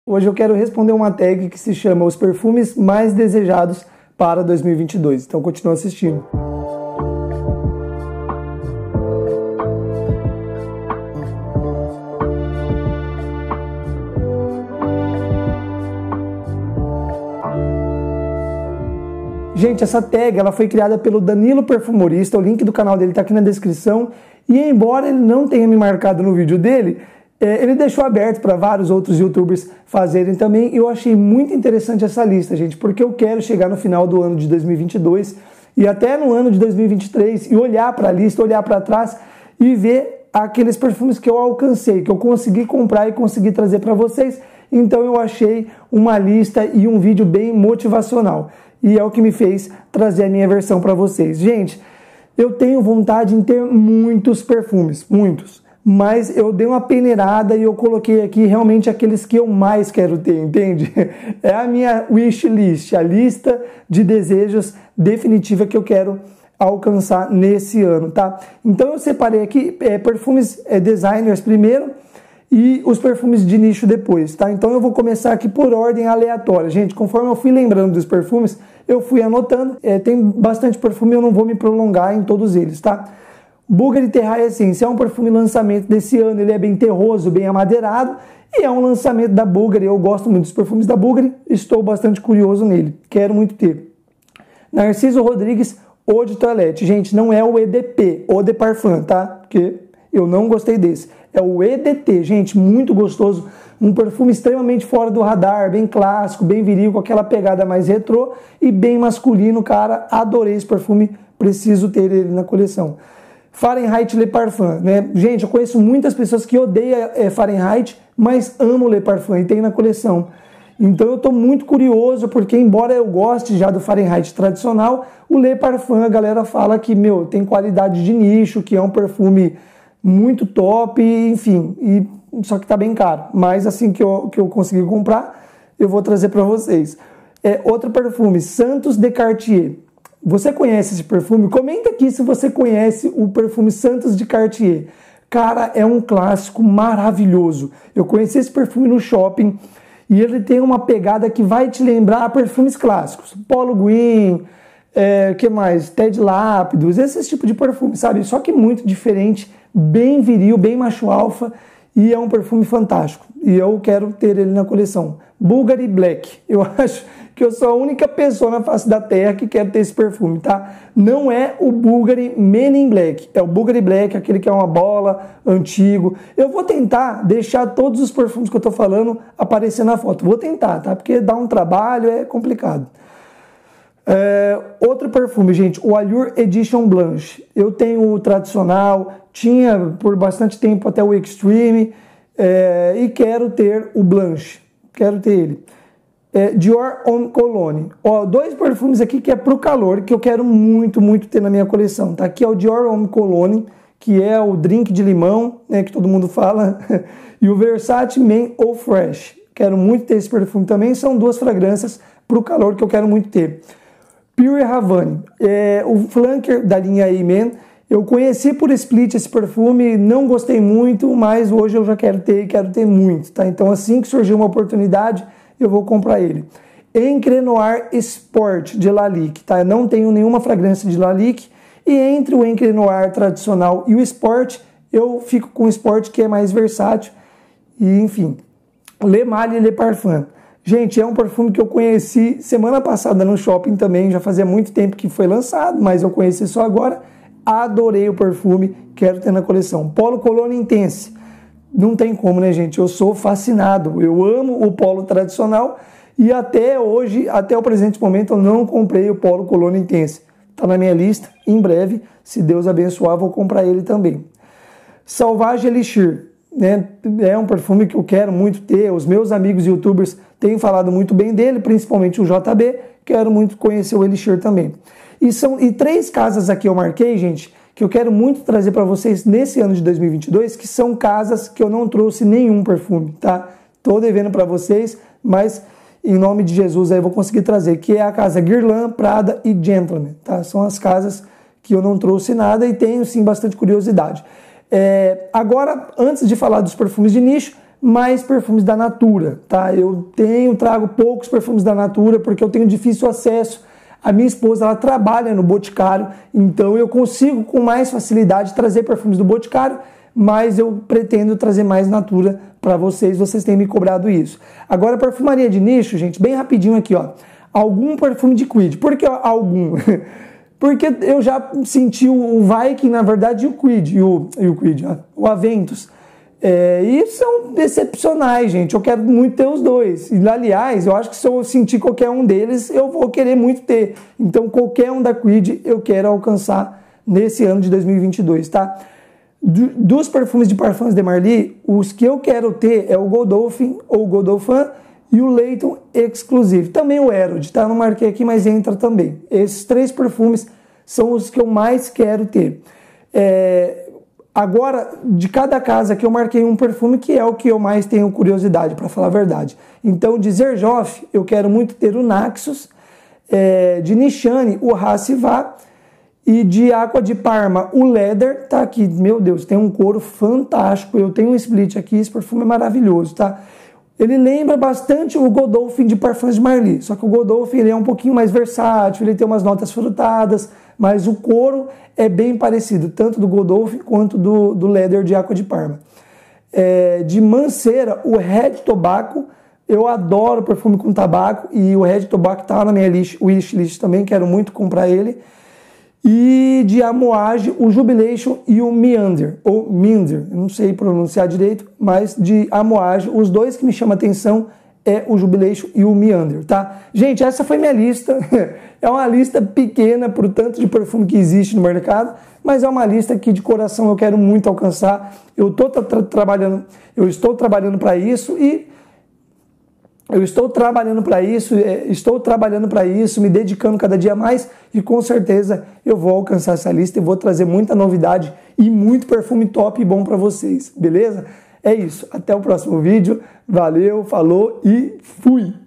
Hoje eu quero responder uma tag que se chama Os Perfumes Mais Desejados para 2022. Então continua assistindo. Gente, essa tag ela foi criada pelo Danilo Perfumorista, o link do canal dele está aqui na descrição, e embora ele não tenha me marcado no vídeo dele, ele deixou aberto para vários outros youtubers fazerem também, e eu achei muito interessante essa lista, gente, porque eu quero chegar no final do ano de 2022 e até no ano de 2023 e olhar para a lista, olhar para trás e ver aqueles perfumes que eu alcancei, que eu consegui comprar e consegui trazer para vocês. Então eu achei uma lista e um vídeo bem motivacional. E é o que me fez trazer a minha versão para vocês. Gente, eu tenho vontade em ter muitos perfumes, muitos. Mas eu dei uma peneirada e eu coloquei aqui realmente aqueles que eu mais quero ter, entende? É a minha wish list, a lista de desejos definitiva que eu quero alcançar nesse ano, tá? Então eu separei aqui perfumes designers primeiro e os perfumes de nicho depois, tá? Então eu vou começar aqui por ordem aleatória. Gente, conforme eu fui lembrando dos perfumes, eu fui anotando. Tem bastante perfume, eu não vou me prolongar em todos eles, tá? Bulgari Terra Essence é um perfume lançamento desse ano. Ele é bem terroso, bem amadeirado. E é um lançamento da Bulgari. Eu gosto muito dos perfumes da Bulgari. Estou bastante curioso nele. Quero muito ter. Narciso Rodrigues, Eau de Toilette. Gente, não é o EDP, Eau de Parfum, tá? Porque eu não gostei desse. É o EDT, gente, muito gostoso. Um perfume extremamente fora do radar, bem clássico, bem viril, com aquela pegada mais retrô e bem masculino, cara. Adorei esse perfume, preciso ter ele na coleção. Fahrenheit Le Parfum, né? Gente, eu conheço muitas pessoas que odeiam Fahrenheit, mas amam Le Parfum e tem na coleção. Então eu estou muito curioso, porque embora eu goste já do Fahrenheit tradicional, o Le Parfum, a galera fala que, tem qualidade de nicho, que é um perfume muito top, enfim, só que tá bem caro. Mas assim que eu conseguir comprar, eu vou trazer para vocês. Outro perfume, Santos de Cartier. Você conhece esse perfume? Comenta aqui se você conhece o perfume Santos de Cartier. Cara, é um clássico maravilhoso. Eu conheci esse perfume no shopping e ele tem uma pegada que vai te lembrar perfumes clássicos. Polo Green, que mais? Ted Lápidos, esse tipo de perfume, sabe? Só que muito diferente, bem viril, bem macho alfa, e é um perfume fantástico. E eu quero ter ele na coleção. Bulgari Black. Eu acho que eu sou a única pessoa na face da terra que quer ter esse perfume, tá? Não é o Bulgari Men in Black. É o Bulgari Black, aquele que é uma bola, antigo. Eu vou tentar deixar todos os perfumes que eu tô falando aparecer na foto. Vou tentar, tá? Porque dá um trabalho, é complicado. Outro perfume, gente, o Allure Edition Blanche. Eu tenho o tradicional, tinha por bastante tempo até o Extreme, e quero ter o Blanche, quero ter ele. Dior Homme Cologne. Dois perfumes aqui que é pro calor, que eu quero muito, muito ter na minha coleção. Tá? Aqui é o Dior Homme Cologne, que é o drink de limão, né, que todo mundo fala, e o Versace Men Eau Fresh. Quero muito ter esse perfume também. São duas fragrâncias pro calor que eu quero muito ter. Pure Havane, o flanker da linha A-Man. Eu conheci por split esse perfume, não gostei muito, mas hoje eu já quero ter muito, tá? Então assim que surgir uma oportunidade, eu vou comprar ele. Encre Noir Sport de Lalique, tá? Eu não tenho nenhuma fragrância de Lalique, e entre o Encre Noir tradicional e o Sport, eu fico com o Sport, que é mais versátil, e enfim. Le Male Le Parfum. Gente, é um perfume que eu conheci semana passada no shopping também, já fazia muito tempo que foi lançado, mas eu conheci só agora. Adorei o perfume, quero ter na coleção. Polo Cologne Intense. Não tem como, né, gente? Eu sou fascinado. Eu amo o polo tradicional e até hoje, até o presente momento, eu não comprei o Polo Cologne Intense. Tá na minha lista. Em breve, se Deus abençoar, vou comprar ele também. Sauvage Elixir. Né? É um perfume que eu quero muito ter. Os meus amigos youtubers têm falado muito bem dele, principalmente o JB. Quero muito conhecer o Elixir também. E três casas aqui eu marquei, gente, que eu quero muito trazer para vocês nesse ano de 2022, que são casas que eu não trouxe nenhum perfume, tá? Tô devendo para vocês, mas em nome de Jesus aí eu vou conseguir trazer, que é a casa Guerlain, Prada e Gentleman, tá? São as casas que eu não trouxe nada e tenho sim bastante curiosidade. Agora, antes de falar dos perfumes de nicho, mais perfumes da Natura, tá? Eu trago poucos perfumes da Natura porque eu tenho difícil acesso. A minha esposa, ela trabalha no Boticário, então eu consigo com mais facilidade trazer perfumes do Boticário, mas eu pretendo trazer mais Natura para vocês têm me cobrado isso. Agora, perfumaria de nicho, gente, bem rapidinho aqui, ó. Algum perfume de Creed. Por que algum? Porque eu já senti o Viking, na verdade, e o Creed, o Aventus. E são excepcionais, gente. Eu quero muito ter os dois. E, aliás, eu acho que se eu sentir qualquer um deles, eu vou querer muito ter. Então, qualquer um da Creed eu quero alcançar nesse ano de 2022, tá? Dos perfumes de Parfums de Marly, os que eu quero ter é o Godolphin ou Godolphin e o Layton Exclusive. Também o Herod, tá? Não marquei aqui, mas entra também. Esses 3 perfumes são os que eu mais quero ter. Agora, de cada casa aqui eu marquei um perfume que é o que eu mais tenho curiosidade, para falar a verdade. Então, de Xerjoff, eu quero muito ter o Naxos, de Nishane, o Racivar, e de Aqua de Parma, o Leather, tá aqui, meu Deus, tem um couro fantástico, eu tenho um split aqui, esse perfume é maravilhoso, tá? Ele lembra bastante o Godolphin de Parfums de Marly, só que o Godolphin ele é um pouquinho mais versátil, ele tem umas notas frutadas, mas o couro é bem parecido, tanto do Godolphin quanto do Leather de Aqua de Parma. De Mancera, o Red Tobacco, eu adoro perfume com tabaco, e o Red Tobacco tá na minha wishlist também, quero muito comprar ele. E de Amouage, o Jubilation e o Meander, ou Minder, eu não sei pronunciar direito, mas de Amouage, os dois que me chamam a atenção é o Jubilation e o Meander, tá? Gente, essa foi minha lista, é uma lista pequena por tanto de perfume que existe no mercado, mas é uma lista que de coração eu quero muito alcançar, eu estou trabalhando para isso e estou trabalhando para isso, me dedicando cada dia mais e com certeza eu vou alcançar essa lista e vou trazer muita novidade e muito perfume top e bom para vocês, beleza? É isso, até o próximo vídeo, valeu, falou e fui!